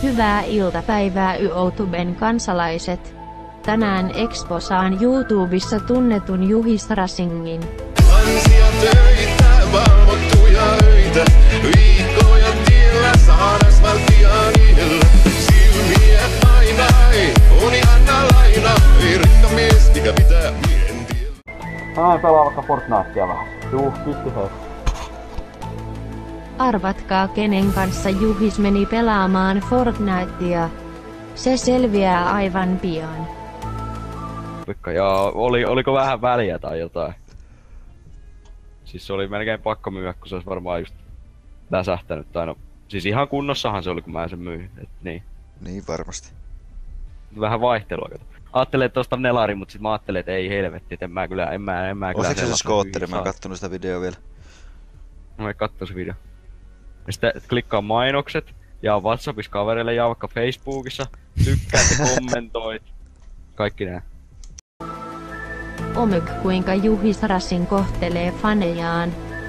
Hyvää iltapäivää YouTuben kansalaiset. Tänään exposaan YouTubessa tunnetun Juhis Racingin. Ansia töitä, valvottuja öitä, viikkoja tiellä saadas valtiaanilla. Silmiä aina ei, uni anna laina, ei rikkamies, mikä pitää miehen tiellä. Mä pelaa vaikka Fortnitea vähän. Kiitti hei. Arvatkaa kenen kanssa Juhis meni pelaamaan Fortnitea. Se selviää aivan pian. Ja oliko vähän väliä tai jotain? Siis se oli melkein pakko myyä, kun se olisi varmaan just läsähtänyt tai no... Siis ihan kunnossahan se oli, kun mä sen myin, et niin. Niin varmasti. Vähän vaihtelua kato. Ajattelin, että ostan nelari, mut sit mä ajattelin, että ei helvetti, et en mä kyllä Ostitko se skootteri? Mä en kattonut sitä videoa vielä. Mä en kattonut se video. Ja sitten klikkaa mainokset, jaa WhatsAppissa kavereille, jaa vaikka Facebookissa, tykkäät ja kommentoit. Kaikki nää. Omyk kuinka Juhis Racing kohtelee fanejaan.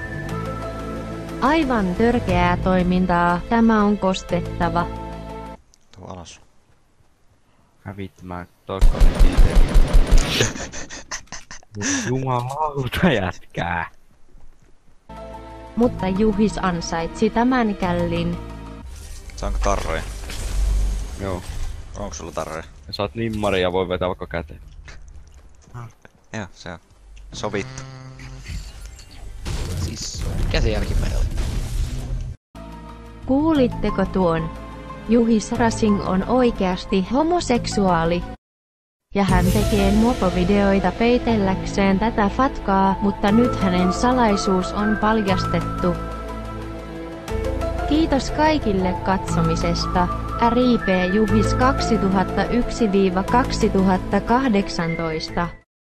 Aivan törkeää toimintaa, tämä on kostettava. Tuu alas. Vittu mä takaisin itse. Jumalauta jätkää. Mutta Juhis ansaitsi tämän källin. Saanko tarroja? Joo. Onko sulla tarroja? Ja saat nimmari ja voi vetää vaikka käteen. Joo, se on sovittu. Siis mikä se jälkimmäinen oli? Kuulitteko tuon? Juhis Racing on oikeasti homoseksuaali. Ja hän tekee mopovideoita peitelläkseen tätä fatkaa, mutta nyt hänen salaisuus on paljastettu. Kiitos kaikille katsomisesta. RIP Juhis 2001-2018